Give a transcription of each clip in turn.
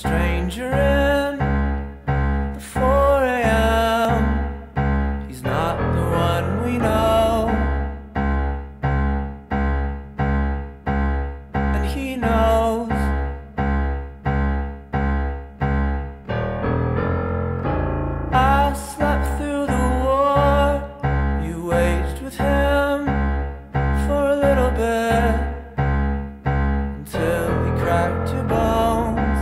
stranger in the 4 a.m. He's not the one we know, and he knows. I slept through the war you waged with him for a little bit, until he cracked your bones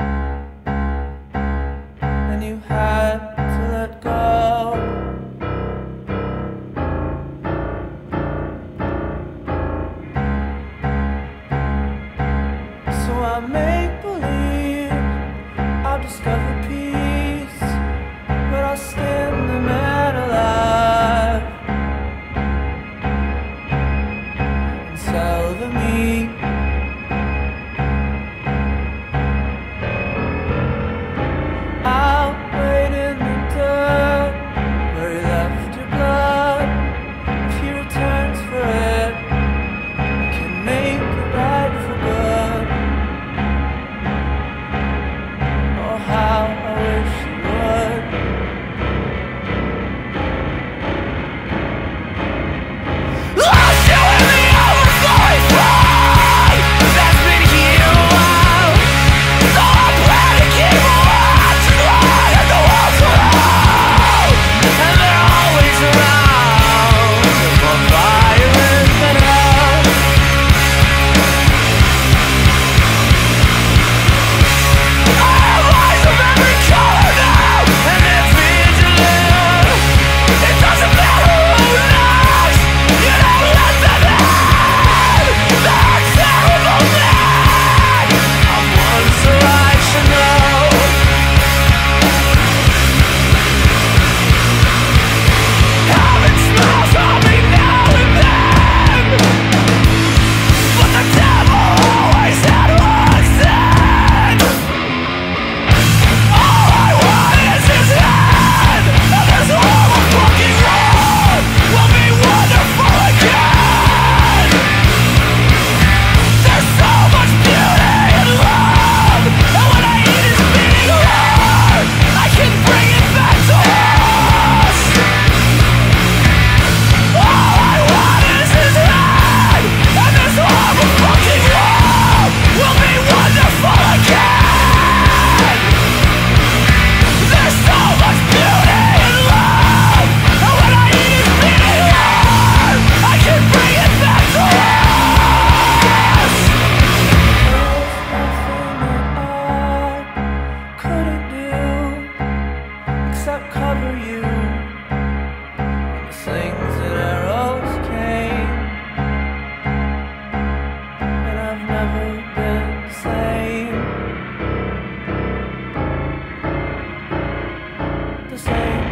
and you had to let go. So I make believe I'll discover peace, but I'll skin the man alive and sell the meat. I'll wait in the dirt where he left your blood. If he returns for it, I can make it right for good. Oh, how I wish he would. Cover you on the slings and arrows came, and I've never been the same. The same.